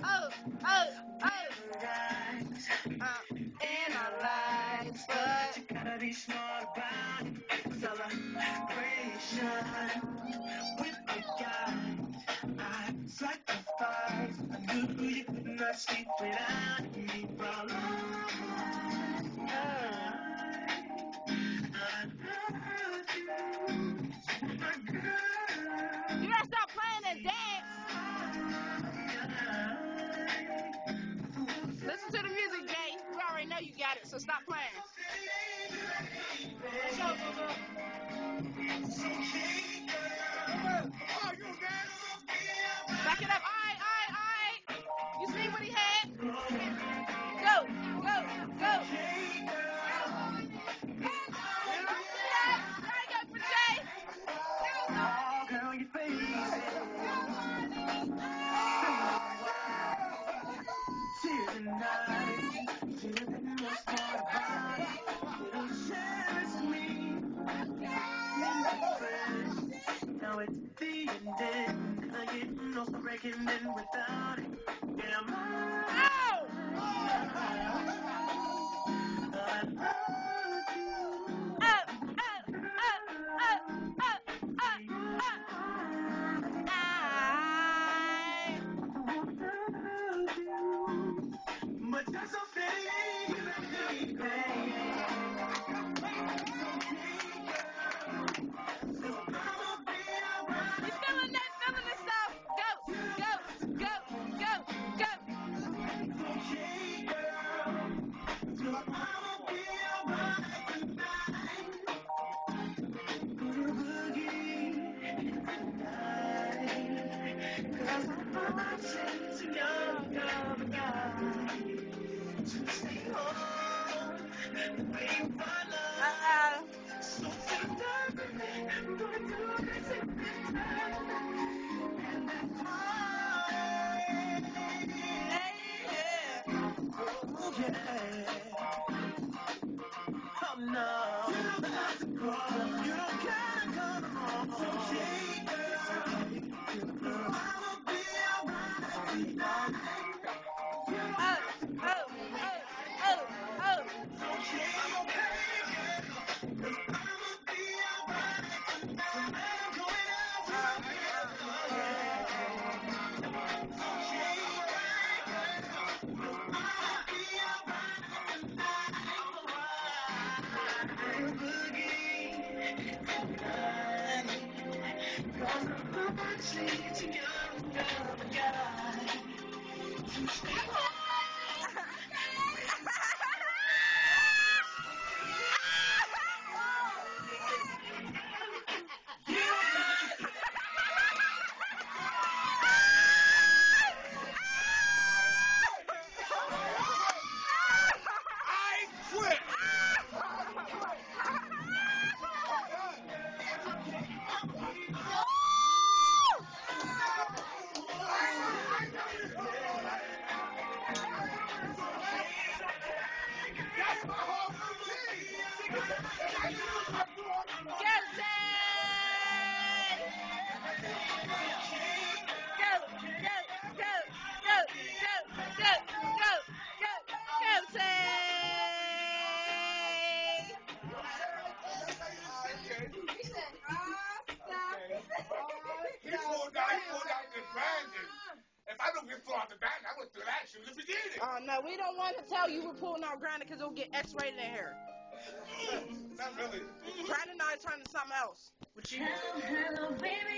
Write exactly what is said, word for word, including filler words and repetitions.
oh, oh, oh. Uh, in our lives, but you gotta be smart about it. Celebration with the guys. I sacrifice. I knew you could not sleep without me, bro. you gotta stop playing and dance. Listen to the music, Jay. We already know you got it, so stop playing. What's up, Bubba? Back it up. All right, all right, all right. You see what he had? Go, go, go. Oh, girl, your face. Tears and night. Tears and most part about it. You don't cherish me. Now it's the ending. I get no breaking in without it. Damn. But that's okay, baby. He's feeling that, feeling this stuff. Go, go, go, go, go. Okay, girl. So I'ma be alright tonight. Gonna boogie tonight. Cause I'm too young of a guy to stay home and wait for love. Uh-oh. So tonight, baby, I'm gonna do this in this time. And this time. Oh, yeah. Oh, no. You don't have to go. You don't gotta come home. So, hey, girl, I'ma be alright. Oh, oh, oh, oh, oh. Oh no, we don't want to tell you we're pulling out granite because it'll get X-rated in here. Not really. Brandon and I are trying to do something else. With you. Hello, hello, baby.